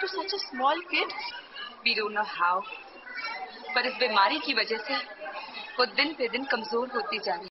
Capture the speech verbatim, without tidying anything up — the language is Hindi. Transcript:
to such a small kid? We don't know how. पर इस बीमारी की वजह से वो दिन पे दिन कमजोर होती जा रही है।